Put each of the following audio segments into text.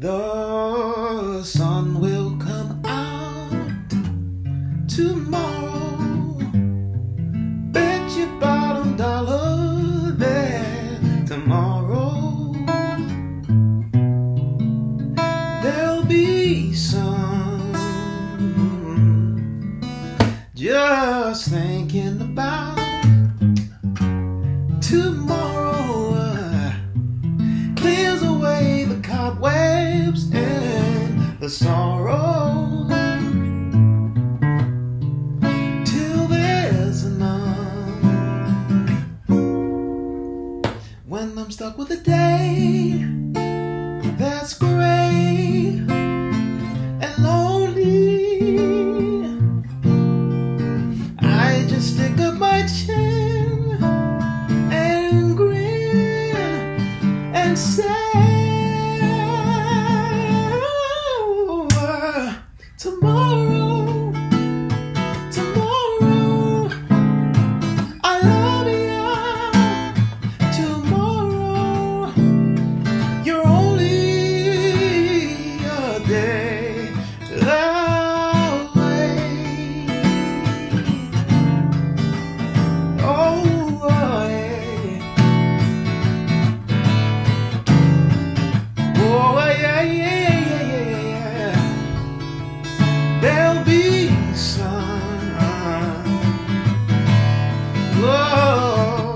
The sun will come out tomorrow. Bet your bottom dollar that tomorrow there'll be sun. Just thinking about tomorrow clears away the cobwebs and the sorrow till there's none. When I'm stuck with a day that's gray and lonely, I just stick up my chin and grin and say, tomorrow, tomorrow, I love you. Tomorrow, you're only a day away. Oh, yeah. Oh, yeah, yeah, yeah. There'll be sun. Whoa.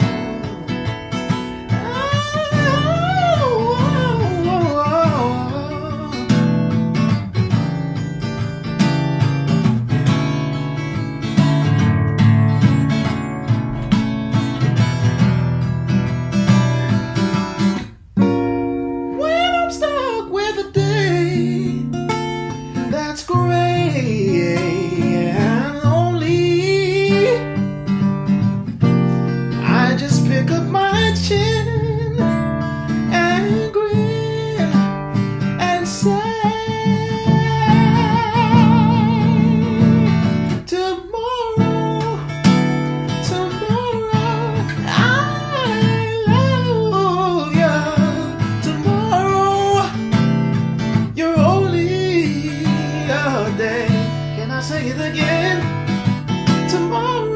When I'm stuck with a day that's gray and lonely, I just pick up my chin and grin and say, tomorrow, tomorrow, I love you. Tomorrow, you're only a day. Can I say it again? Tomorrow.